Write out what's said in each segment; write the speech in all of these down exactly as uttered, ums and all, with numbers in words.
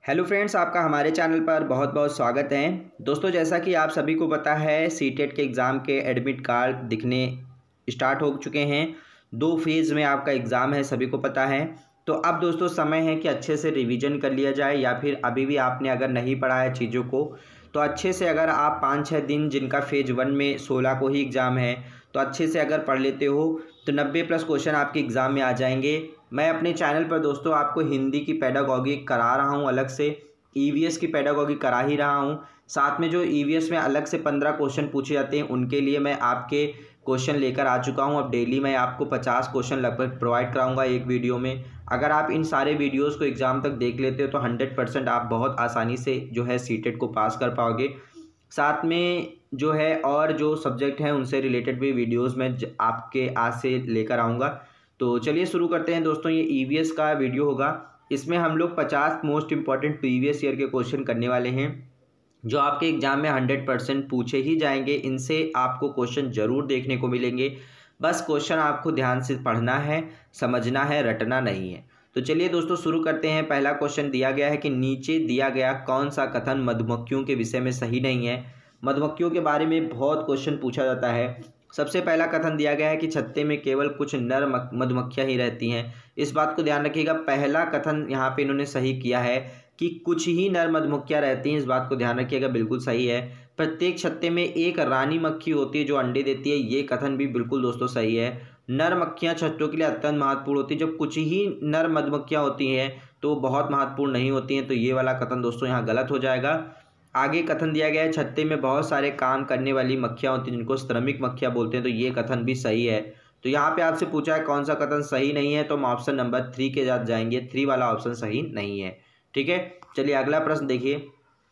Hello friends, आपका हमारे channel पर बहुत बहुत स्वागत है। दोस्तों, जैसा कि आप सभी को पता है, सीटेट के एग्ज़ाम के एडमिट कार्ड दिखने स्टार्ट हो चुके हैं। दो फेज़ में आपका एग्ज़ाम है, सभी को पता है। तो अब दोस्तों समय है कि अच्छे से रिवीजन कर लिया जाए, या फिर अभी भी आपने अगर नहीं पढ़ा है चीज़ों को तो अच्छे से, अगर आप पाँच छः दिन जिनका फेज़ वन में सोलह को ही एग्ज़ाम है तो अच्छे से अगर पढ़ लेते हो तो नब्बे प्लस क्वेश्चन आपके एग्ज़ाम में आ जाएंगे। मैं अपने चैनल पर दोस्तों आपको हिंदी की पेडागॉजी करा रहा हूँ, अलग से ईवीएस की पेडागॉजी करा ही रहा हूँ। साथ में जो ईवीएस में अलग से पंद्रह क्वेश्चन पूछे जाते हैं उनके लिए मैं आपके क्वेश्चन लेकर आ चुका हूँ। अब डेली मैं आपको पचास क्वेश्चन लगभग प्रोवाइड कराऊंगा एक वीडियो में। अगर आप इन सारे वीडियोस को एग्ज़ाम तक देख लेते हो तो हंड्रेड परसेंट आप बहुत आसानी से जो है सीटेट को पास कर पाओगे। साथ में जो है और जो सब्जेक्ट हैं उनसे रिलेटेड भी वीडियोस मैं आपके आज से लेकर आऊँगा। तो चलिए शुरू करते हैं दोस्तों। ये ईवीएस का वीडियो होगा, इसमें हम लोग पचास मोस्ट इंपॉर्टेंट प्रीवियस ईयर के क्वेश्चन करने वाले हैं जो आपके एग्जाम में हंड्रेड परसेंट पूछे ही जाएंगे। इनसे आपको क्वेश्चन ज़रूर देखने को मिलेंगे, बस क्वेश्चन आपको ध्यान से पढ़ना है, समझना है, रटना नहीं है। तो चलिए दोस्तों शुरू करते हैं। पहला क्वेश्चन दिया गया है कि नीचे दिया गया कौन सा कथन मधुमक्खियों के विषय में सही नहीं है। मधुमक्खियों के बारे में बहुत क्वेश्चन पूछा जाता है। सबसे पहला कथन दिया गया है कि छत्ते में केवल कुछ नर मधुमक्खियां ही रहती हैं। इस बात को ध्यान रखिएगा, पहला कथन यहाँ पे इन्होंने सही किया है कि कुछ ही नर मधुमक्खियां रहती हैं। इस बात को ध्यान रखिएगा, बिल्कुल सही है। प्रत्येक छत्ते में एक रानी मक्खी होती है जो अंडे देती है, ये कथन भी बिल्कुल दोस्तों सही है। नर मक्खियां छत्तों के लिए अत्यंत महत्वपूर्ण होती है। जब कुछ ही नर मधुमक्खियां होती हैं तो बहुत महत्वपूर्ण नहीं होती हैं, तो ये वाला कथन दोस्तों यहाँ गलत हो जाएगा। आगे कथन दिया गया है छत्ते में बहुत सारे काम करने वाली मक्खियाँ होती हैं जिनको श्रमिक मक्खियाँ बोलते हैं, तो ये कथन भी सही है। तो यहाँ पे आपसे पूछा है कौन सा कथन सही नहीं है, तो हम ऑप्शन नंबर थ्री के साथ जाएंगे। थ्री वाला ऑप्शन सही नहीं है। ठीक है, चलिए अगला प्रश्न देखिए।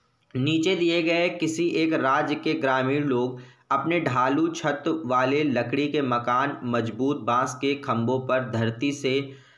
नीचे दिए गए किसी एक राज्य के ग्रामीण लोग अपने ढालू छत वाले लकड़ी के मकान मजबूत बांस के खंभों पर धरती से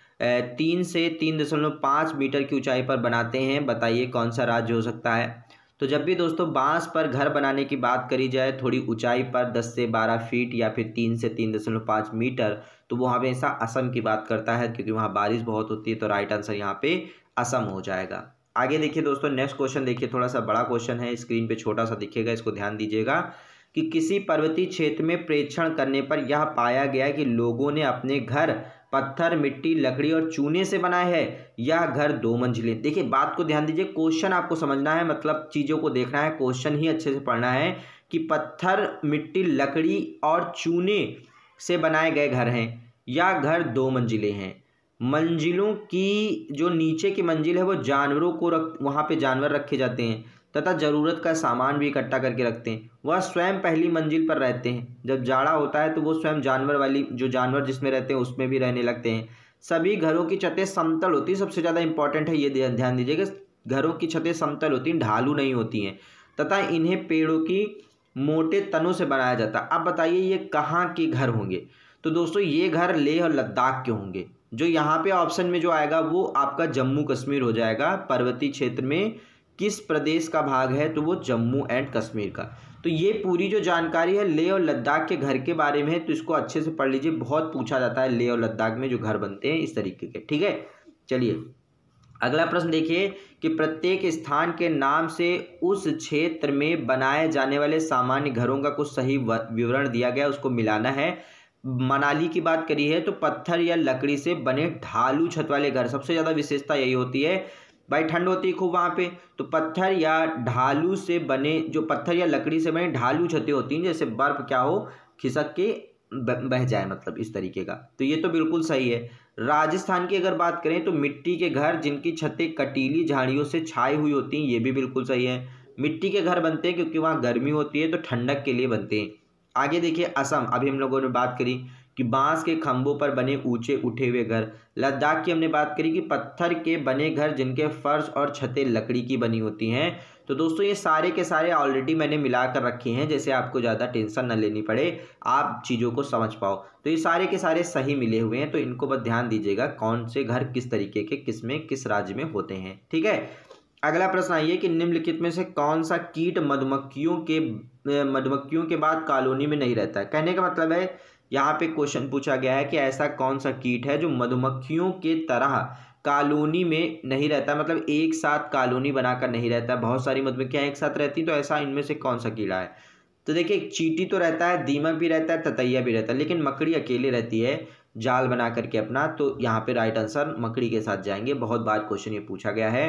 तीन से तीन दशमलव पाँच मीटर की ऊंचाई पर बनाते हैं। बताइए कौन सा राज्य हो सकता है। तो जब भी दोस्तों बांस पर घर बनाने की बात करी जाए थोड़ी ऊंचाई पर दस से बारह फीट या फिर तीन से तीन दशमलव पाँच मीटर, तो वो हमेशा असम की बात करता है क्योंकि वहाँ बारिश बहुत होती है। तो राइट आंसर यहाँ पे असम हो जाएगा। आगे देखिए दोस्तों, नेक्स्ट क्वेश्चन देखिए, थोड़ा सा बड़ा क्वेश्चन है, स्क्रीन पे छोटा सा दिखेगा, इसको ध्यान दीजिएगा कि किसी पर्वतीय क्षेत्र में प्रेक्षण करने पर यह पाया गया कि लोगों ने अपने घर पत्थर, मिट्टी, लकड़ी और चूने से बनाए हैं। यह घर दो मंजिले। देखिए बात को ध्यान दीजिए, क्वेश्चन आपको समझना है, मतलब चीज़ों को देखना है, क्वेश्चन ही अच्छे से पढ़ना है कि पत्थर, मिट्टी, लकड़ी और चूने से बनाए गए घर हैं। यह घर दो मंजिले हैं। मंजिलों की जो नीचे की मंजिल है वो जानवरों को रख वहाँ पे जानवर रखे जाते हैं तथा ज़रूरत का सामान भी इकट्ठा करके रखते हैं। वह स्वयं पहली मंजिल पर रहते हैं। जब जाड़ा होता है तो वो स्वयं जानवर वाली जो जानवर जिसमें रहते हैं उसमें भी रहने लगते हैं। सभी घरों की छतें समतल होती है, सबसे ज़्यादा इंपॉर्टेंट है ये ध्यान दीजिएगा, घरों की छतें समतल होती हैं, ढालू नहीं होती हैं, तथा इन्हें पेड़ों की मोटे तनों से बनाया जाता है। अब बताइए ये कहाँ के घर होंगे। तो दोस्तों ये घर लेह और लद्दाख के होंगे। जो यहाँ पे ऑप्शन में जो आएगा वो आपका जम्मू कश्मीर हो जाएगा। पर्वतीय क्षेत्र में किस प्रदेश का भाग है, तो वो जम्मू एंड कश्मीर का। तो ये पूरी जो जानकारी है लेह और लद्दाख के घर के बारे में है, तो इसको अच्छे से पढ़ लीजिए, बहुत पूछा जाता है लेह और लद्दाख में जो घर बनते हैं इस तरीके के। ठीक है, चलिए अगला प्रश्न देखिए कि प्रत्येक स्थान के नाम से उस क्षेत्र में बनाए जाने वाले सामान्य घरों का कुछ सही विवरण दिया गया, उसको मिलाना है। मनाली की बात करी है तो पत्थर या लकड़ी से बने ढालू छत वाले घर, सबसे ज़्यादा विशेषता यही होती है भाई, ठंड होती है खूब वहाँ पे, तो पत्थर या ढालू से बने, जो पत्थर या लकड़ी से बने ढालू छतें होती हैं, जैसे बर्फ क्या हो खिसक के बह जाए, मतलब इस तरीके का। तो ये तो बिल्कुल सही है। राजस्थान की अगर बात करें तो मिट्टी के घर जिनकी छतें कटीली झाड़ियों से छाई हुई होती हैं, ये भी बिल्कुल सही है। मिट्टी के घर बनते हैं क्योंकि वहाँ गर्मी होती है, तो ठंडक के लिए बनते हैं। आगे देखिए असम, अभी हम लोगों ने बात करी कि बांस के खंभों पर बने ऊंचे उठे हुए घर। लद्दाख की हमने बात करी कि पत्थर के बने घर जिनके फर्श और छतें लकड़ी की बनी होती हैं। तो दोस्तों ये सारे के सारे ऑलरेडी मैंने मिला कर रखे हैं, जैसे आपको ज़्यादा टेंशन न लेनी पड़े, आप चीज़ों को समझ पाओ। तो ये सारे के सारे सही मिले हुए हैं, तो इनको बस ध्यान दीजिएगा कौन से घर किस तरीके के किस में किस राज्य में होते हैं। ठीक है, अगला प्रश्न आइए कि निम्नलिखित में से कौन सा कीट मधुमक्खियों के मधुमक्खियों के बाद कॉलोनी में नहीं रहता है। कहने का मतलब है यहाँ पे क्वेश्चन पूछा गया है कि ऐसा कौन सा कीट है जो मधुमक्खियों के तरह कॉलोनी में नहीं रहता, मतलब एक साथ कॉलोनी बनाकर नहीं रहता। बहुत सारी मधुमक्खियाँ एक साथ रहती, तो ऐसा इनमें से कौन सा कीड़ा है? तो देखिए चींटी तो रहता है, दीमक भी रहता है, ततैया भी रहता है, लेकिन मकड़ी अकेले रहती है जाल बना करके अपना। तो यहाँ पे राइट आंसर मकड़ी के साथ जाएंगे। बहुत बार क्वेश्चन ये पूछा गया है।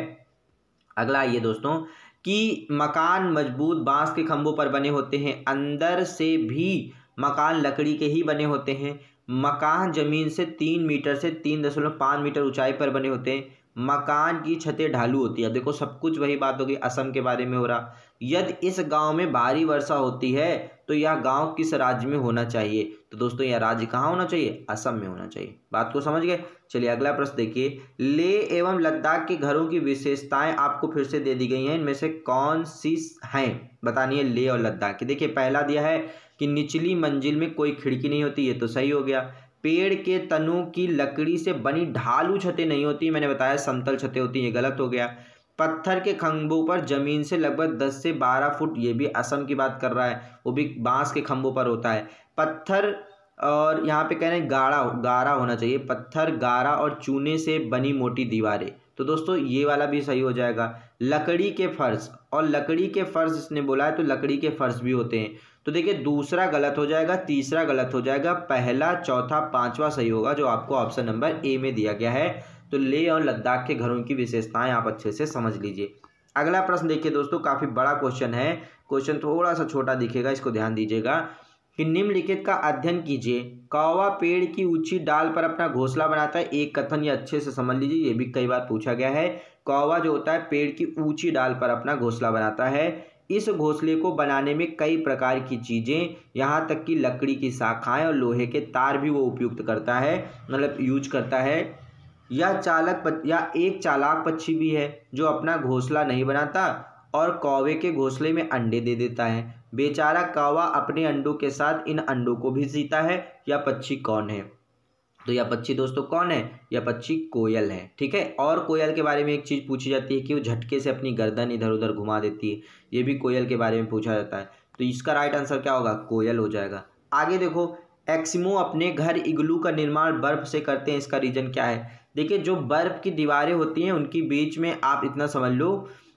अगला आइए दोस्तों कि मकान मजबूत बांस के खंभों पर बने होते हैं, अंदर से भी मकान लकड़ी के ही बने होते हैं। मकान जमीन से तीन मीटर से तीन दशमलव पाँच मीटर ऊंचाई पर बने होते हैं। मकान की छतें ढालू होती है। देखो सब कुछ वही बात होगी, असम के बारे में हो रहा। यदि इस गांव में भारी वर्षा होती है तो यह गांव किस राज्य में होना चाहिए? तो दोस्तों यह राज्य कहाँ होना चाहिए? असम में होना चाहिए। बात को समझ गए? चलिए अगला प्रश्न देखिए। लेह एवं लद्दाख के घरों की विशेषताएं आपको फिर से दे दी गई हैं, इनमें से कौन सी हैं बतानी है लेह और लद्दाख की। देखिए पहला दिया है कि निचली मंजिल में कोई खिड़की नहीं होती, ये तो सही हो गया। पेड़ के तनों की लकड़ी से बनी ढालू छतें नहीं होती, मैंने बताया समतल छतें होती हैं, ये गलत हो गया। पत्थर के खंभों पर जमीन से लगभग दस से बारह फुट, ये भी असम की बात कर रहा है, वो भी बांस के खंभों पर होता है। पत्थर और यहाँ पे कह रहे हैं गाढ़ा गाढ़ा होना चाहिए, पत्थर गाढ़ा और चूने से बनी मोटी दीवारें, तो दोस्तों ये वाला भी सही हो जाएगा। लकड़ी के फर्श, और लकड़ी के फर्श इसने बोला है तो लकड़ी के फर्श भी होते हैं। तो देखिए दूसरा गलत हो जाएगा, तीसरा गलत हो जाएगा, पहला चौथा पांचवा सही होगा जो आपको ऑप्शन नंबर ए में दिया गया है। तो लेह और लद्दाख के घरों की विशेषताएं आप अच्छे से समझ लीजिए। अगला प्रश्न देखिए दोस्तों, काफी बड़ा क्वेश्चन है, क्वेश्चन थोड़ा सा छोटा दिखेगा, इसको ध्यान दीजिएगा कि निम्नलिखित का अध्ययन कीजिए। कौवा पेड़ की ऊंची डाल पर अपना घोंसला बनाता है, एक कथन ये अच्छे से समझ लीजिए, ये भी कई बार पूछा गया है। कौवा जो होता है पेड़ की ऊंची डाल पर अपना घोंसला बनाता है। इस घोंसले को बनाने में कई प्रकार की चीजें, यहाँ तक कि लकड़ी की शाखाएं और लोहे के तार भी वो उपयुक्त करता है, मतलब यूज करता है। यह चालक या एक चालाक पक्षी भी है जो अपना घोंसला नहीं बनाता और कौवे के घोंसले में अंडे दे देता है। बेचारा कौवा अपने अंडों के साथ इन अंडों को भी जीता है। यह पक्षी कौन है? तो यह पक्षी दोस्तों कौन है? यह पक्षी कोयल है, ठीक है। और कोयल के बारे में एक चीज पूछी जाती है कि वो झटके से अपनी गर्दन इधर उधर घुमा देती है, ये भी कोयल के बारे में पूछा जाता है। तो इसका राइट आंसर क्या होगा? कोयल हो जाएगा। आगे देखो, एस्किमो अपने घर इग्लू का निर्माण बर्फ से करते हैं, इसका रीजन क्या है? देखिए जो बर्फ की दीवारें होती हैं उनकी बीच में आप इतना समझ लो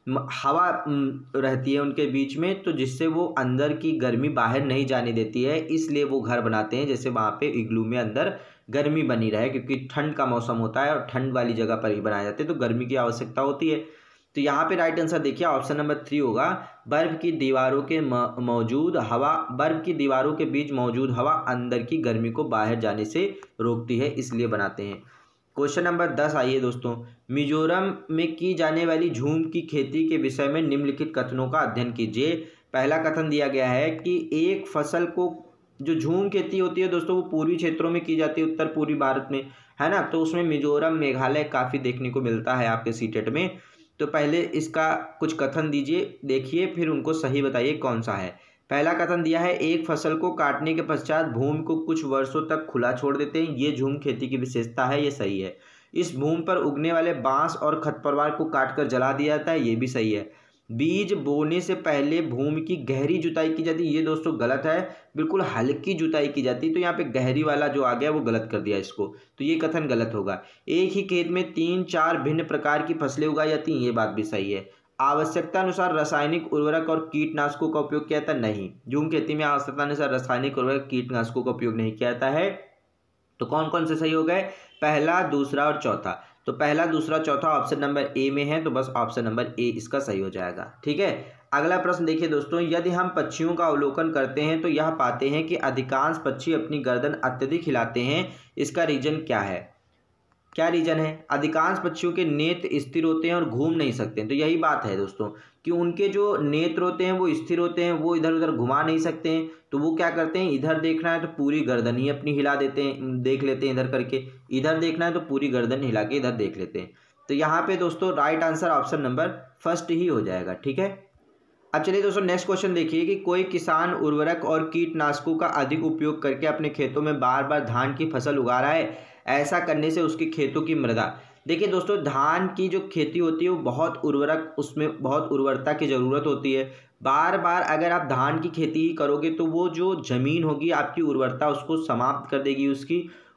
हवा रहती है उनके बीच में, तो जिससे वो अंदर की गर्मी बाहर नहीं जाने देती है, इसलिए वो घर बनाते हैं जैसे वहाँ पे इग्लू में अंदर गर्मी बनी रहे, क्योंकि ठंड का मौसम होता है और ठंड वाली जगह पर ही बनाए जाते हैं, तो गर्मी की आवश्यकता होती है। तो यहाँ पे राइट आंसर देखिए ऑप्शन नंबर थ्री होगा। बर्फ की दीवारों के मौजूद हवा बर्फ की दीवारों के बीच मौजूद हवा अंदर की गर्मी को बाहर जाने से रोकती है, इसलिए बनाते हैं। क्वेश्चन नंबर दस आइए दोस्तों। मिजोरम में की जाने वाली झूम की खेती के विषय में निम्नलिखित कथनों का अध्ययन कीजिए। पहला कथन दिया गया है कि एक फसल को, जो झूम खेती होती है दोस्तों वो पूर्वी क्षेत्रों में की जाती है, उत्तर पूर्वी भारत में, है ना। तो उसमें मिजोरम मेघालय काफ़ी देखने को मिलता है आपके सीटेट में। तो पहले इसका कुछ कथन दीजिए, देखिए फिर उनको सही बताइए कौन सा है। पहला कथन दिया है एक फसल को काटने के पश्चात भूमि को कुछ वर्षों तक खुला छोड़ देते हैं, ये झूम खेती की विशेषता है, ये सही है। इस भूमि पर उगने वाले बांस और खरपतवार को काटकर जला दिया जाता है, ये भी सही है। बीज बोने से पहले भूमि की गहरी जुताई की जाती है, ये दोस्तों गलत है, बिल्कुल हल्की जुताई की जाती है। तो यहाँ पे गहरी वाला जो आ गया वो गलत कर दिया इसको, तो ये कथन गलत होगा। एक ही खेत में तीन चार भिन्न प्रकार की फसलें उगाई जाती हैं, ये बात भी सही है। आवश्यकता अनुसार रासायनिक उर्वरक और कीटनाशकों का उपयोग किया जाता है, नहीं। झूम खेती में आवश्यकता अनुसार रासायनिक उर्वरक कीटनाशकों का उपयोग नहीं किया जाता है। तो कौन कौन से सही हो गए? पहला, दूसरा और चौथा। तो पहला, दूसरा, चौथा ऑप्शन नंबर ए में है, तो बस ऑप्शन नंबर ए इसका सही हो जाएगा, ठीक है। अगला प्रश्न देखिए दोस्तों, यदि हम पक्षियों का अवलोकन करते हैं तो यह पाते हैं कि अधिकांश पक्षी अपनी गर्दन अत्यधिक हिलाते हैं, इसका रीजन क्या है? क्या रीजन है? अधिकांश पक्षियों के नेत्र स्थिर होते हैं और घूम नहीं सकते हैं। तो यही बात है दोस्तों कि उनके जो नेत्र होते हैं वो स्थिर होते हैं, वो इधर उधर घुमा नहीं सकते हैं। तो वो क्या करते हैं, इधर देखना है तो पूरी गर्दन ही अपनी हिला देते हैं, देख लेते हैं इधर करके, इधर देखना है तो पूरी गर्दन हिला के इधर देख लेते हैं। तो यहाँ पे दोस्तों right answer option number first ही हो जाएगा, ठीक है। अब चलिए दोस्तों नेक्स्ट क्वेश्चन देखिए कि कोई किसान उर्वरक और कीटनाशकों का अधिक उपयोग करके अपने खेतों में बार बार धान की फसल उगा रहा है, ऐसा करने से उसके खेतों की मृदा, देखिए दोस्तों धान की जो खेती होती है वो बहुत उर्वरक, उसमें बहुत उर्वरता की ज़रूरत होती है। बार बार अगर आप धान की खेती ही करोगे तो वो जो ज़मीन होगी आपकी उर्वरता उसको समाप्त कर देगी उसकी,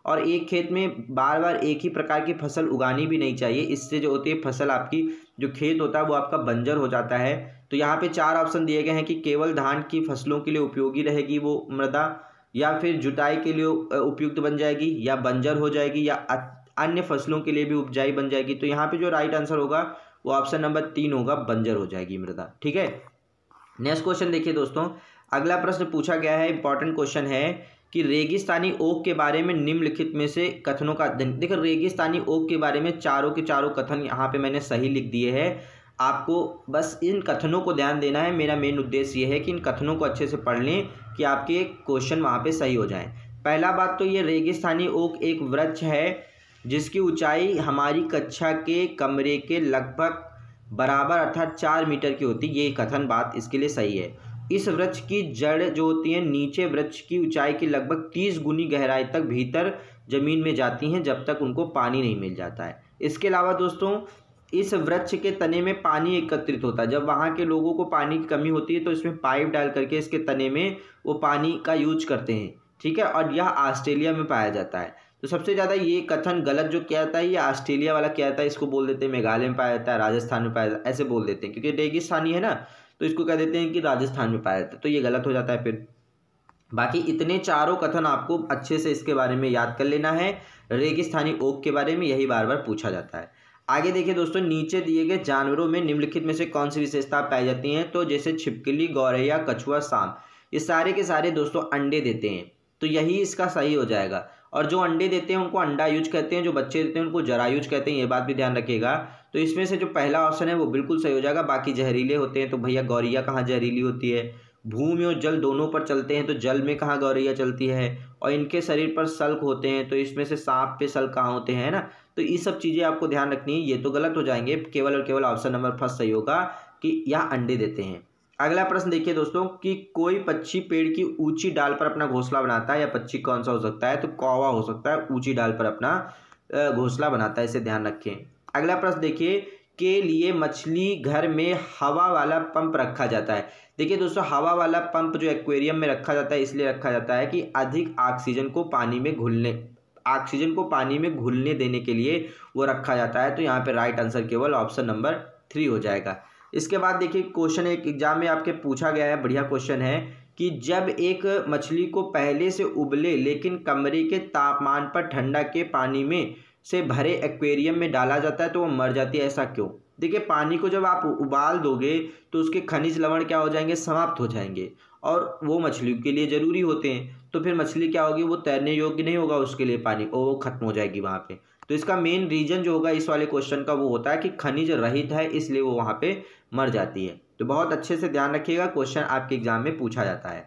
और एक खेत में बार बार एक ही प्रकार की फसल उगानी भी नहीं चाहिए, इससे जो होती है फसल आपकी जो खेत होता है वो आपका बंजर हो जाता है। तो यहाँ पे चार ऑप्शन दिए गए हैं कि केवल धान की फसलों के लिए उपयोगी रहेगी वो मृदा, या फिर जुताई के लिए उपयुक्त बन जाएगी, या बंजर हो जाएगी, या अन्य फसलों के लिए भी उपजाऊ बन जाएगी। तो यहाँ पे जो राइट आंसर होगा वो ऑप्शन नंबर तीन होगा, बंजर हो जाएगी मृदा। ठीक है, नेक्स्ट क्वेश्चन देखिए दोस्तों, अगला प्रश्न पूछा गया है, इंपॉर्टेंट क्वेश्चन है कि रेगिस्तानी ओक के बारे में निम्नलिखित में से कथनों का अध्ययन। देखो रेगिस्तानी ओक के बारे में चारों के चारों कथन यहाँ पे मैंने सही लिख दिए हैं, आपको बस इन कथनों को ध्यान देना है। मेरा मेन उद्देश्य ये है कि इन कथनों को अच्छे से पढ़ लें कि आपके क्वेश्चन वहाँ पे सही हो जाएं। पहला बात तो ये रेगिस्तानी ओक एक वृक्ष है जिसकी ऊंचाई हमारी कक्षा के कमरे के लगभग बराबर अर्थात चार मीटर की होती है, ये कथन बात इसके लिए सही है। इस वृक्ष की जड़ जो होती है नीचे वृक्ष की ऊंचाई की लगभग तीस गुनी गहराई तक भीतर जमीन में जाती हैं जब तक उनको पानी नहीं मिल जाता है। इसके अलावा दोस्तों इस वृक्ष के तने में पानी एकत्रित होता है, जब वहाँ के लोगों को पानी की कमी होती है तो इसमें पाइप डाल करके इसके तने में वो पानी का यूज करते हैं। ठीक है, और यह ऑस्ट्रेलिया में पाया जाता है। तो सबसे ज़्यादा ये कथन गलत जो क्या था, ये ऑस्ट्रेलिया वाला क्या था, इसको बोल देते हैं मेघालय में पाया जाता है, राजस्थान में पाया जाता है, ऐसे बोल देते हैं क्योंकि रेगिस्तानी है ना, तो इसको कह देते हैं कि राजस्थान में पाया जाता है, तो ये गलत हो जाता है। फिर बाकी इतने चारों कथन आपको अच्छे से इसके बारे में याद कर लेना है, रेगिस्तानी ओक के बारे में यही बार बार पूछा जाता है। आगे देखिए दोस्तों, नीचे दिए गए जानवरों में निम्नलिखित में से कौन सी विशेषता पाई जाती हैं। तो जैसे छिपकली, गौरैया, कछुआ, सांप, ये सारे के सारे दोस्तों अंडे देते हैं, तो यही इसका सही हो जाएगा। और जो अंडे देते हैं उनको अंडायुज कहते हैं, जो बच्चे देते हैं उनको जरायुज कहते हैं, ये बात भी ध्यान रखिएगा। तो इसमें से जो पहला ऑप्शन है वो बिल्कुल सही हो जाएगा। बाकी जहरीले होते हैं, तो भैया गौरैया कहाँ जहरीली होती है, भूमि और जल दोनों पर चलते हैं तो जल में कहाँ गौरैया चलती है, और इनके शरीर पर सल्क होते हैं तो इसमें से सांप पे सल्क कहाँ होते हैं ना। तो ये सब चीज़ें आपको ध्यान रखनी है, ये तो गलत हो जाएंगे, केवल और केवल ऑप्शन नंबर फर्स्ट सही होगा कि यह अंडे देते हैं। अगला प्रश्न देखिए दोस्तों कि कोई पक्षी पेड़ की ऊंची डाल पर अपना घोंसला बनाता है, या पक्षी कौन सा हो सकता है, तो कौवा हो सकता है, ऊंची डाल पर अपना घोंसला बनाता है, इसे ध्यान रखें। अगला प्रश्न देखिए, के लिए मछली घर में हवा वाला पंप रखा जाता है। देखिए दोस्तों, हवा वाला पंप जो एक्वेरियम में रखा जाता है इसलिए रखा जाता है कि अधिक ऑक्सीजन को पानी में घुलने ऑक्सीजन को पानी में घुलने देने के लिए वो रखा जाता है। तो यहाँ पे राइट आंसर केवल ऑप्शन नंबर थ्री हो जाएगा। इसके बाद देखिए क्वेश्चन एक एग्जाम में आपके पूछा गया है, बढ़िया क्वेश्चन है कि जब एक मछली को पहले से उबले लेकिन कमरे के तापमान पर ठंडा के पानी में से भरे एक्वेरियम में डाला जाता है तो वो मर जाती है, ऐसा क्यों। देखिए पानी को जब आप उबाल दोगे तो उसके खनिज लवण क्या हो जाएंगे, समाप्त हो जाएंगे, और वो मछली के लिए ज़रूरी होते हैं। तो फिर मछली क्या होगी, वो तैरने योग्य नहीं होगा उसके लिए पानी, और वो खत्म हो जाएगी वहाँ पे। तो इसका मेन रीजन जो होगा इस वाले क्वेश्चन का वो होता है कि खनिज रहित है, इसलिए वो वहाँ पे मर जाती है। तो बहुत अच्छे से ध्यान रखिएगा, क्वेश्चन आपके एग्जाम में पूछा जाता है।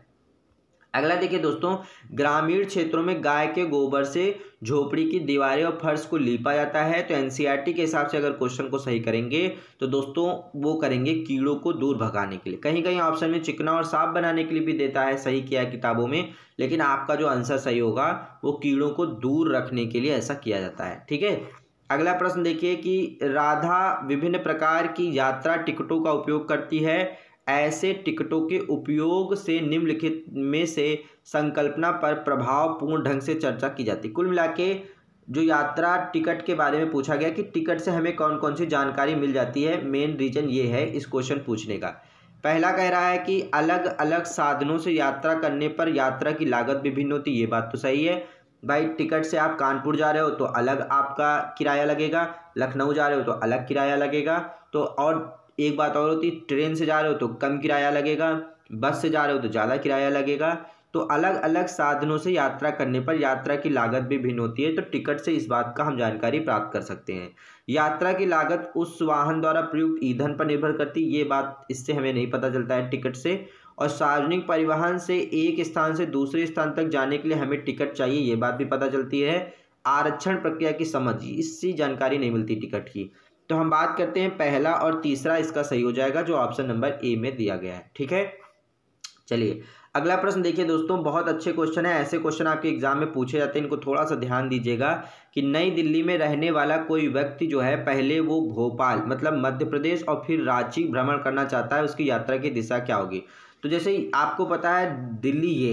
अगला देखिए दोस्तों, ग्रामीण क्षेत्रों में गाय के गोबर से झोपड़ी की दीवारें और फर्श को लीपा जाता है। तो एनसीईआरटी के हिसाब से अगर क्वेश्चन को सही करेंगे तो दोस्तों वो करेंगे कीड़ों को दूर भगाने के लिए। कहीं कहीं ऑप्शन में चिकना और साफ बनाने के लिए भी देता है, सही किया है किताबों में, लेकिन आपका जो आंसर सही होगा वो कीड़ों को दूर रखने के लिए ऐसा किया जाता है। ठीक है, अगला प्रश्न देखिए कि राधा विभिन्न प्रकार की यात्रा टिकटों का उपयोग करती है, ऐसे टिकटों के उपयोग से निम्नलिखित में से संकल्पना पर प्रभावपूर्ण ढंग से चर्चा की जाती है। कुल मिला के जो यात्रा टिकट के बारे में पूछा गया कि टिकट से हमें कौन कौन सी जानकारी मिल जाती है, मेन रीजन ये है इस क्वेश्चन पूछने का। पहला कह रहा है कि अलग अलग साधनों से यात्रा करने पर यात्रा की लागत विभिन्न होती है, ये बात तो सही है भाई। टिकट से आप कानपुर जा रहे हो तो अलग आपका किराया लगेगा, लखनऊ जा रहे हो तो अलग किराया लगेगा। तो और एक बात और होती है, ट्रेन से जा रहे हो तो कम किराया लगेगा, बस से जा रहे हो तो ज़्यादा किराया लगेगा। तो अलग अलग साधनों से यात्रा करने पर यात्रा की लागत भी भिन्न होती है। तो टिकट से इस बात का हम जानकारी प्राप्त कर सकते हैं। यात्रा की लागत उस वाहन द्वारा प्रयुक्त ईंधन पर निर्भर करती है, ये बात इससे हमें नहीं पता चलता है टिकट से। और सार्वजनिक परिवहन से एक स्थान से दूसरे स्थान तक जाने के लिए हमें टिकट चाहिए, ये बात भी पता चलती है। आरक्षण प्रक्रिया की समझ, इससे जानकारी नहीं मिलती टिकट की। तो हम बात करते हैं पहला और तीसरा, इसका सही हो जाएगा जो ऑप्शन नंबर ए में दिया गया है। ठीक है, चलिए अगला प्रश्न देखिए दोस्तों, बहुत अच्छे क्वेश्चन है, ऐसे क्वेश्चन आपके एग्जाम में पूछे जाते हैं, इनको थोड़ा सा ध्यान दीजिएगा कि नई दिल्ली में रहने वाला कोई व्यक्ति जो है पहले वो भोपाल मतलब मध्य प्रदेश और फिर रांची भ्रमण करना चाहता है, उसकी यात्रा की दिशा क्या होगी। तो जैसे आपको पता है दिल्ली ये है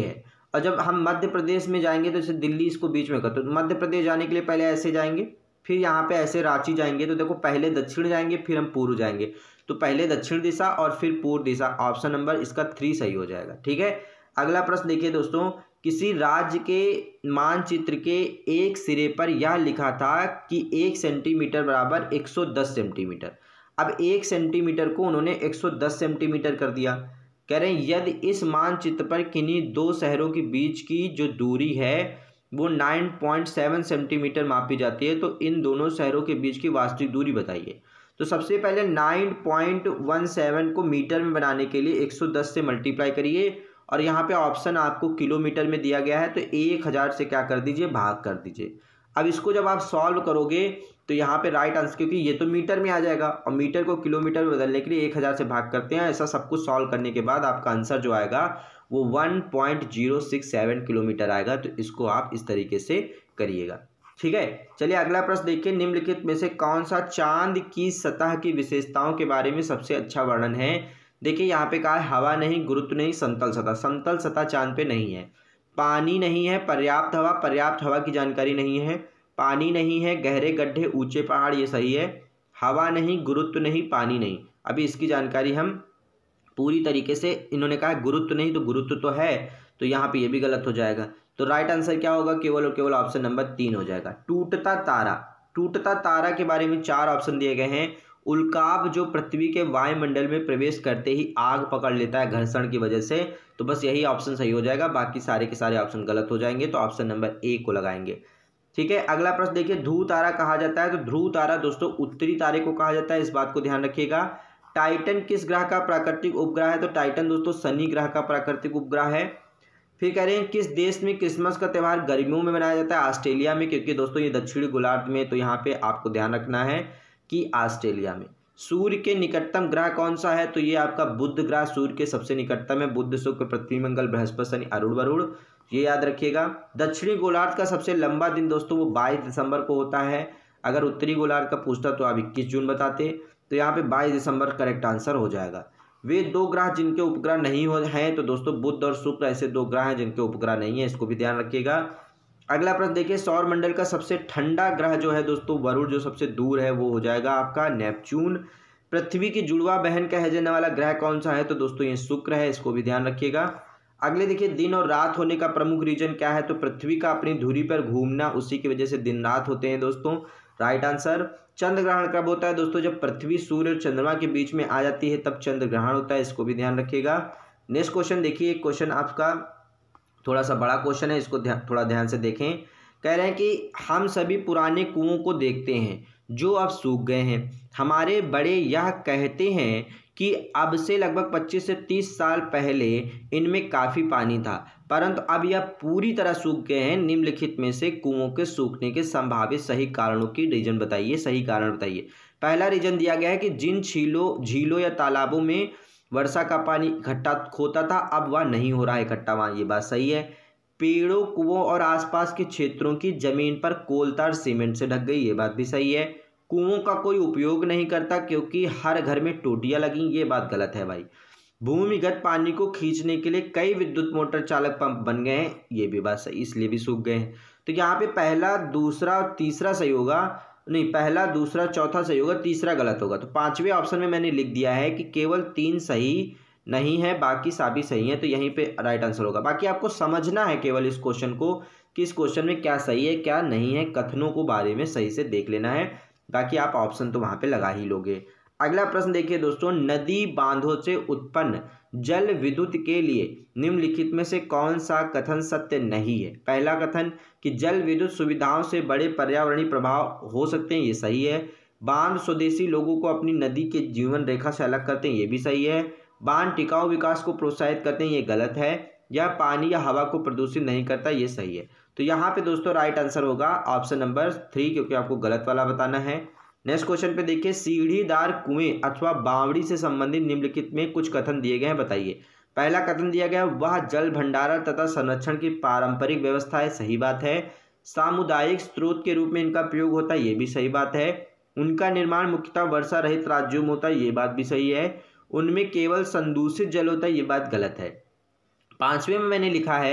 और जब हम मध्य प्रदेश में जाएंगे तो जैसे दिल्ली इसको बीच में कर, तो मध्य प्रदेश जाने के लिए पहले ऐसे जाएंगे, फिर यहाँ पे ऐसे रांची जाएंगे। तो देखो पहले दक्षिण जाएंगे फिर हम पूर्व जाएंगे, तो पहले दक्षिण दिशा और फिर पूर्व दिशा। ऑप्शन नंबर इसका थ्री सही हो जाएगा। ठीक है, अगला प्रश्न देखिए दोस्तों, किसी राज्य के मानचित्र के एक सिरे पर यह लिखा था कि एक सेंटीमीटर बराबर एक सौ दस सेंटीमीटर। अब एक सेंटीमीटर को उन्होंने एक सौ दस सेंटीमीटर कर दिया। कह रहे हैं यदि इस मानचित्र पर किन्हीं दो शहरों के बीच की जो दूरी है वो नौ पॉइंट सात सेंटीमीटर मापी जाती है, तो इन दोनों शहरों के बीच की वास्तविक दूरी बताइए। तो सबसे पहले नौ पॉइंट एक सात को मीटर में बनाने के लिए एक सौ दस से मल्टीप्लाई करिए, और यहाँ पे ऑप्शन आपको किलोमीटर में दिया गया है, तो एक हज़ार से क्या कर दीजिए, भाग कर दीजिए। अब इसको जब आप सॉल्व करोगे तो यहाँ पे राइट आंसर, क्योंकि ये तो मीटर में आ जाएगा और मीटर को किलोमीटर में बदलने के लिए एक हज़ार से भाग करते हैं। ऐसा सब कुछ सॉल्व करने के बाद आपका आंसर जो आएगा वो one point zero six seven kilometre आएगा। तो इसको आप इस तरीके से करिएगा। ठीक है, चलिए अगला प्रश्न देखिए, निम्नलिखित में से कौन सा चांद की सतह की विशेषताओं के बारे में सबसे अच्छा वर्णन है। देखिए यहाँ पे कहा है हवा नहीं, गुरुत्व नहीं, समतल सतह। समतल सतह चांद पे नहीं है, पानी नहीं है, पर्याप्त हवा, पर्याप्त हवा की जानकारी नहीं है, पानी नहीं है, गहरे गड्ढे, ऊंचे पहाड़, ये सही है। हवा नहीं, गुरुत्व नहीं, पानी नहीं, अभी इसकी जानकारी हम पूरी तरीके से, इन्होंने कहा गुरुत्व नहीं, तो गुरुत्व तो है, तो यहाँ पे ये भी गलत हो जाएगा। तो राइट आंसर क्या होगा, केवल और केवल ऑप्शन नंबर तीन हो जाएगा। टूटता तारा, टूटता तारा के बारे में चार ऑप्शन दिए गए हैं। उल्काब जो पृथ्वी के वायुमंडल में प्रवेश करते ही आग पकड़ लेता है घर्षण की वजह से, तो बस यही ऑप्शन सही हो जाएगा, बाकी सारे के सारे ऑप्शन गलत हो जाएंगे। तो ऑप्शन नंबर ए को लगाएंगे। ठीक है, अगला प्रश्न देखिए, ध्रुव तारा कहा जाता है, तो ध्रुव तारा दोस्तों उत्तरी तारे को कहा जाता है, इस बात को ध्यान रखिएगा। टाइटन किस ग्रह का प्राकृतिक उपग्रह है, तो टाइटन दोस्तों शनि ग्रह का प्राकृतिक उपग्रह है। फिर कह रहे हैं किस देश में क्रिसमस का त्यौहार गर्मियों में मनाया जाता है, ऑस्ट्रेलिया में, क्योंकि दोस्तों ये दक्षिणी गोलार्ध में, तो यहाँ पे आपको ध्यान रखना है कि ऑस्ट्रेलिया में। सूर्य के निकटतम ग्रह कौन सा है, तो ये आपका बुध ग्रह सूर्य के सबसे निकटतम है। बुध, शुक्र, पृथ्वी, मंगल, बृहस्पति, शनि, अरुण, वरुण, ये याद रखिएगा। दक्षिणी गोलार्ध का सबसे लंबा दिन दोस्तों वो बाईस दिसंबर को होता है। अगर उत्तरी गोलार्ध का पूछता तो आप इक्कीस जून बताते, तो यहाँ पे बाईस दिसंबर करेक्ट आंसर हो जाएगा। वे दो ग्रह जिनके उपग्रह नहीं हो हैं, तो दोस्तों बुध और शुक्र ऐसे दो ग्रह हैं जिनके उपग्रह नहीं है, इसको भी ध्यान रखिएगा। अगला प्रश्न देखिए, सौर मंडल का सबसे ठंडा ग्रह जो है दोस्तों वरुण, जो सबसे दूर है वो हो जाएगा आपका नेपच्यून। पृथ्वी की जुड़वा बहन कहलाने वाला ग्रह कौन सा है, तो दोस्तों ये शुक्र है, इसको भी ध्यान रखिएगा। अगले देखिए, दिन और रात होने का प्रमुख रीजन क्या है, तो पृथ्वी का अपनी धुरी पर घूमना, उसी की वजह से दिन रात होते हैं दोस्तों। Right answer. चंद्र ग्रहण कब होता है दोस्तों, जब पृथ्वी सूर्य और चंद्रमा के बीच में आ जाती है तब चंद्र ग्रहण होता है, इसको भी ध्यान रखिएगा। नेक्स्ट क्वेश्चन देखिए, क्वेश्चन आपका थोड़ा सा बड़ा क्वेश्चन है, इसको ध्यान थोड़ा ध्यान से देखें। कह रहे हैं कि हम सभी पुराने कुओं को देखते हैं जो अब सूख गए हैं। हमारे बड़े यह कहते हैं कि अब से लगभग पच्चीस से तीस साल पहले इनमें काफ़ी पानी था, परंतु अब यह पूरी तरह सूख गए हैं। निम्नलिखित में से कुओं के सूखने के संभावित सही कारणों की रीजन बताइए, सही कारण बताइए। पहला रीजन दिया गया है कि जिन झीलों झीलों या तालाबों में वर्षा का पानी इकट्ठा होता था अब वह नहीं हो रहा है इकट्ठा वहाँ, ये बात सही है। पेड़ों, कुओं और आसपास के क्षेत्रों की जमीन पर कोलतार सीमेंट से ढक गई, ये बात भी सही है। कुओं का कोई उपयोग नहीं करता क्योंकि हर घर में टोटियां लगी, ये बात गलत है भाई। भूमिगत पानी को खींचने के लिए कई विद्युत मोटर चालक पंप बन गए हैं, ये भी बात सही, इसलिए भी सूख गए हैं। तो यहाँ पे पहला, दूसरा और तीसरा सही होगा, नहीं पहला, दूसरा, चौथा सही होगा, तीसरा गलत होगा। तो पांचवें ऑप्शन में मैंने लिख दिया है कि केवल तीन सही नहीं है, बाकी सभी सही है, तो यहीं पे राइट आंसर होगा। बाकी आपको समझना है केवल इस क्वेश्चन को कि इस क्वेश्चन में क्या सही है क्या नहीं है, कथनों को बारे में सही से देख लेना है, बाकी आप ऑप्शन तो वहां पे लगा ही लोगे। अगला प्रश्न देखिए दोस्तों, नदी बांधों से उत्पन्न जल विद्युत के लिए निम्नलिखित में से कौन सा कथन सत्य नहीं है। पहला कथन कि जल विद्युत सुविधाओं से बड़े पर्यावरणीय प्रभाव हो सकते हैं, ये सही है। बांध स्वदेशी लोगों को अपनी नदी के जीवन रेखा से अलग करते हैं, ये भी सही है। बांध टिकाऊ विकास को प्रोत्साहित करते हैं, ये गलत है। यह पानी या हवा को प्रदूषित नहीं करता, ये सही है। तो यहाँ पे दोस्तों राइट आंसर होगा ऑप्शन नंबर थ्री, क्योंकि आपको गलत वाला बताना है। नेक्स्ट क्वेश्चन पे देखिए, सीढ़ीदार कुएं अथवा बावड़ी से संबंधित निम्नलिखित में कुछ कथन दिए गए हैं, बताइए। पहला कथन दिया गया, वह जल भंडारण तथा संरक्षण की पारंपरिक व्यवस्था है, सही बात है। सामुदायिक स्रोत के रूप में इनका प्रयोग होता है, ये भी सही बात है। उनका निर्माण मुख्यतः वर्षा रहित राज्यों में होता है, ये बात भी सही है। उनमें केवल संदूषित जल होता है, ये बात गलत है। पांचवें में मैंने लिखा है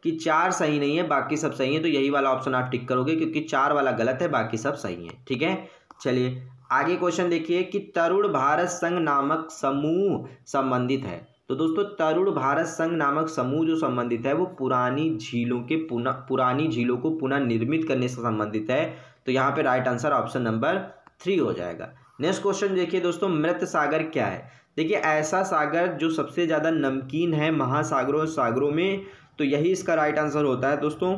कि चार सही नहीं है बाकी सब सही है, तो यही वाला ऑप्शन आप टिक करोगे क्योंकि चार वाला गलत है, बाकी सब सही है। ठीक है, चलिए आगे क्वेश्चन देखिए कि तरुण भारत संघ नामक समूह संबंधित है। तो दोस्तों तरुण भारत संघ नामक समूह जो संबंधित है वो पुरानी झीलों के पुनः पुरानी झीलों को पुनः निर्मित करने से संबंधित है। तो यहाँ पे right answer option number three हो जाएगा। नेक्स्ट क्वेश्चन देखिए दोस्तों, मृत सागर क्या है। देखिए ऐसा सागर जो सबसे ज़्यादा नमकीन है महासागरों और सागरों में, तो यही इसका राइट आंसर होता है दोस्तों।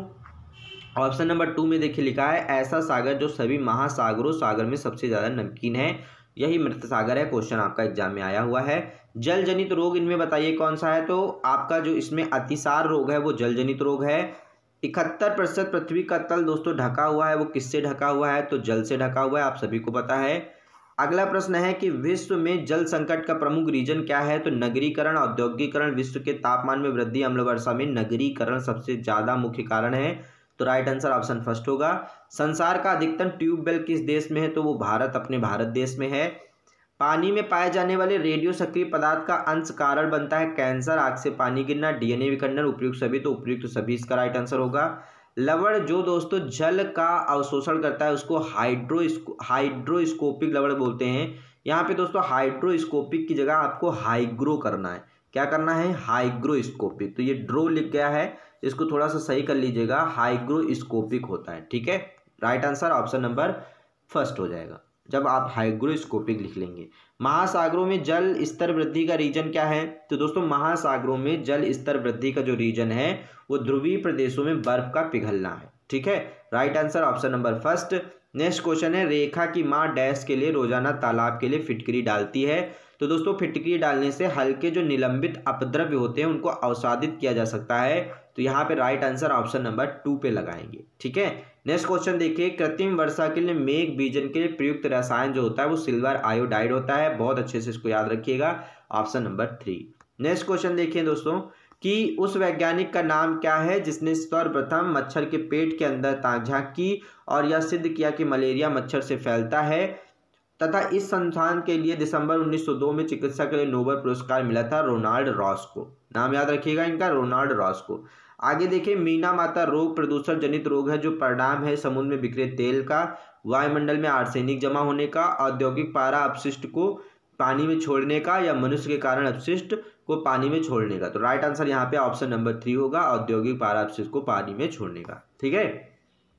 ऑप्शन नंबर टू में देखिए लिखा है ऐसा सागर जो सभी महासागरों सागर में सबसे ज़्यादा नमकीन है, यही मृत सागर है। क्वेश्चन आपका एग्जाम में आया हुआ है। जल जनित रोग इनमें बताइए कौन सा है। तो आपका जो इसमें अतिसार रोग है वो जल जनित रोग है। इकहत्तर प्रतिशत पृथ्वी का तल दोस्तों ढका हुआ है, वो किससे ढका हुआ है, तो जल से ढका हुआ है, आप सभी को पता है। अगला प्रश्न है कि विश्व में जल संकट का प्रमुख रीजन क्या है। तो नगरीकरण, औद्योगिकरण, विश्व के तापमान में वृद्धि, अम्ल वर्षा में नगरीकरण सबसे ज्यादा मुख्य कारण है। तो राइट आंसर ऑप्शन फर्स्ट होगा। संसार का अधिकतम ट्यूबवेल किस देश में है, तो वो भारत, अपने भारत देश में है। पानी में पाए जाने वाले रेडियो सक्रिय पदार्थ का अंश कारण बनता है कैंसर, आग से पानी गिरना, डीएनए विखंडन, उपयुक्त सभी, तो उपयुक्त सभी इसका राइट आंसर होगा। लवण जो दोस्तों जल का अवशोषण करता है उसको हाइड्रो हाइड्रोस्कोपिक लवण बोलते हैं। यहाँ पे दोस्तों हाइड्रोस्कोपिक की जगह आपको हाइग्रो करना है। क्या करना है, हाइग्रोस्कोपिक। तो ये ड्रो लिख गया है, इसको थोड़ा सा सही कर लीजिएगा, हाइग्रोस्कोपिक होता है। ठीक है, right answer option number first हो जाएगा जब आप हाइग्रोस्कोपिक लिख लेंगे। महासागरों में जल स्तर वृद्धि का रीजन क्या है। तो दोस्तों महासागरों में जल स्तर वृद्धि का जो रीजन है वो ध्रुवीय प्रदेशों में बर्फ का पिघलना है। ठीक है, right answer option number first. Next question है रेखा की माँ डैश के लिए रोजाना तालाब के लिए फिटकरी डालती है। तो दोस्तों फिटकरी डालने से हल्के जो निलंबित अपद्रव्य होते हैं उनको अवसादित किया जा सकता है। तो यहाँ पे right answer option number two पे लगाएंगे। ठीक है, नेक्स्ट क्वेश्चन देखिए कृत्रिम वर्षा के लिए मेघ बीजन के लिए प्रयुक्त रसायन जो होता है वो सिल्वर आयोडाइड होता है। बहुत अच्छे से इसको याद रखिएगा, option number three. Next question देखिए दोस्तों कि उस वैज्ञानिक का नाम क्या है जिसने सर्वप्रथम मच्छर के पेट के अंदर ताक की और यह सिद्ध किया कि मलेरिया मच्छर से फैलता है तथा इस संस्थान के लिए दिसंबर उन्नीस सौ दो में चिकित्सा के लिए नोबेल पुरस्कार मिला था रोनाल्ड रॉस को। नाम याद रखिएगा इनका, रोनाल्ड रॉस को। आगे देखिए मीना माता रोग प्रदूषण जनित रोग है जो परिणाम है समुद्र में बिखरे तेल का, वायुमंडल में आर्सेनिक जमा होने का, औद्योगिक पारा अपशिष्ट को पानी में छोड़ने का, या मनुष्य के कारण अपशिष्ट को पानी में छोड़ने का। तो राइट आंसर यहाँ पे ऑप्शन नंबर थ्री होगा, औद्योगिक पारा अपशिष्ट को पानी में छोड़ने का। ठीक है,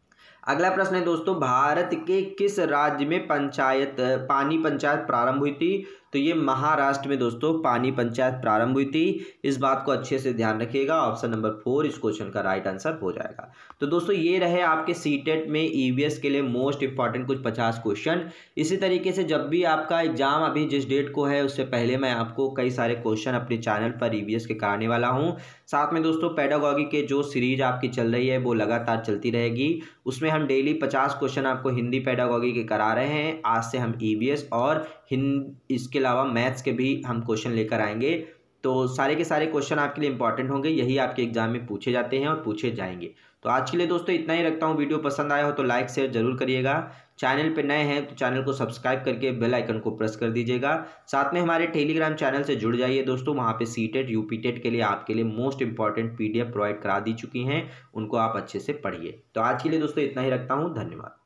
अगला प्रश्न है दोस्तों भारत के किस राज्य में पंचायत पानी पंचायत प्रारंभ हुई थी। तो ये महाराष्ट्र में दोस्तों पानी पंचायत प्रारंभ हुई थी। इस बात को अच्छे से ध्यान रखिएगा, ऑप्शन नंबर फोर इस क्वेश्चन का राइट आंसर हो जाएगा। तो दोस्तों ये रहे आपके सीटेट में ईवीएस के लिए मोस्ट इंपॉर्टेंट कुछ पचास क्वेश्चन। इसी तरीके से जब भी आपका एग्जाम अभी जिस डेट को है उससे पहले मैं आपको कई सारे क्वेश्चन अपने चैनल पर ईवीएस के कराने वाला हूँ। साथ में दोस्तों पेडागॉजी के जो सीरीज आपकी चल रही है वो लगातार चलती रहेगी, उसमें हम डेली पचास क्वेश्चन आपको हिंदी पेडागॉजी के करा रहे हैं। आज से हम ईवीएस और हिंदी इसके अलावा मैथ्स के भी हम क्वेश्चन लेकर आएंगे। तो सारे के सारे क्वेश्चन आपके लिए इंपॉर्टेंट होंगे, यही आपके एग्जाम में पूछे जाते हैं और पूछे जाएंगे। तो आज के लिए दोस्तों इतना ही रखता हूँ। वीडियो पसंद आया हो तो लाइक शेयर जरूर करिएगा। चैनल पे नए हैं तो चैनल को सब्सक्राइब करके बेल आइकन को प्रेस कर दीजिएगा। साथ में हमारे टेलीग्राम चैनल से जुड़ जाइए दोस्तों, वहाँ पे सीटेट यूपीटेट के लिए आपके लिए मोस्ट इंपॉर्टेंट पीडीएफ प्रोवाइड करा दी चुकी हैं, उनको आप अच्छे से पढ़िए। तो आज के लिए दोस्तों इतना ही रखता हूँ, धन्यवाद।